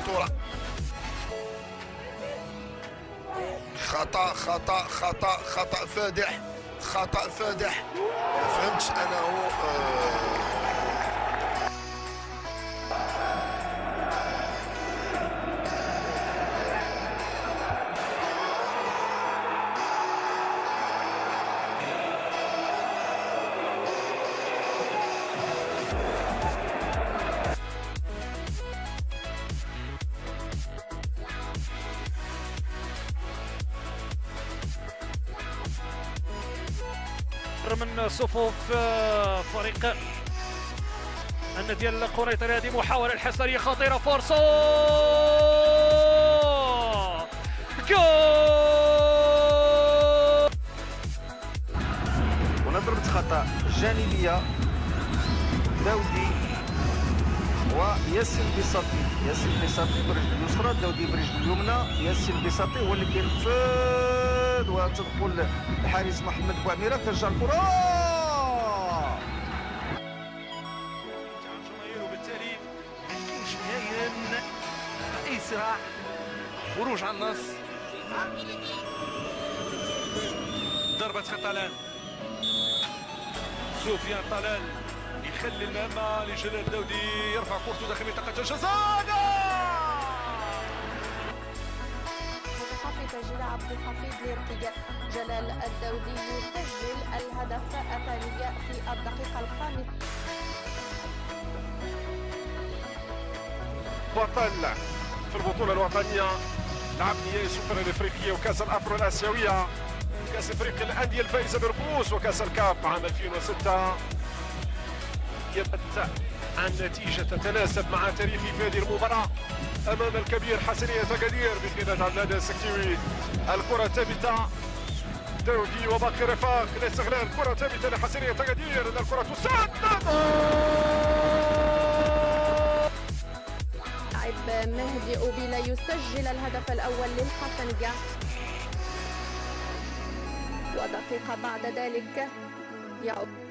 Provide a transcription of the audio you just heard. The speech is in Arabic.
البطولة. خطأ فادح، خطأ فادح. ما فهمتش أنا هو من صفوف فريق النادي القنيطري. هذه محاولة الحسنية خطيرة، فرصة جول. هنا ضربة خطأ جانبية داودي وياسين بساطي. ياسين بساطي برجل اليسرى، داودي برجل اليمنى. ياسين بساطي هو اللي كينفذ وتدخل الحارس محمد بوعميرة. ترجع الكرة الجماهير، وبالتالي ما كاينش نهائيا اي صراع. خروج على النص، ضربة خطأ الآن. سفيان طلال يخلي المهمة لجلال الداودي، يرفع كورته داخل منطقة الجزاء. تسجيل عبد الحفيظ لارتجاء جلال الداودي، يسجل الهدف الثاني في الدقيقة الخامسة. بطل في البطولة الوطنية، لعب نهائي السوبر الافريقية وكأس الافرو الاسيوية، كأس افريقيا للأندية الفائزة بالكؤوس، وكأس الكاف عام 2006. يبت عن نتيجة تتناسب مع تاريخي في هذه المباراة أمام الكبير حسنية أكادير بقيادة عبد الهادي السكتيوي. الكرة ثابتة، داودي وباقي رفاق لاستغلال الكرة ثابتة لحسنية أكادير. إن الكرة تسدد. لاعب مهدي أوبيلا يسجل الهدف الأول للحسنية، ودقيقة بعد ذلك يعود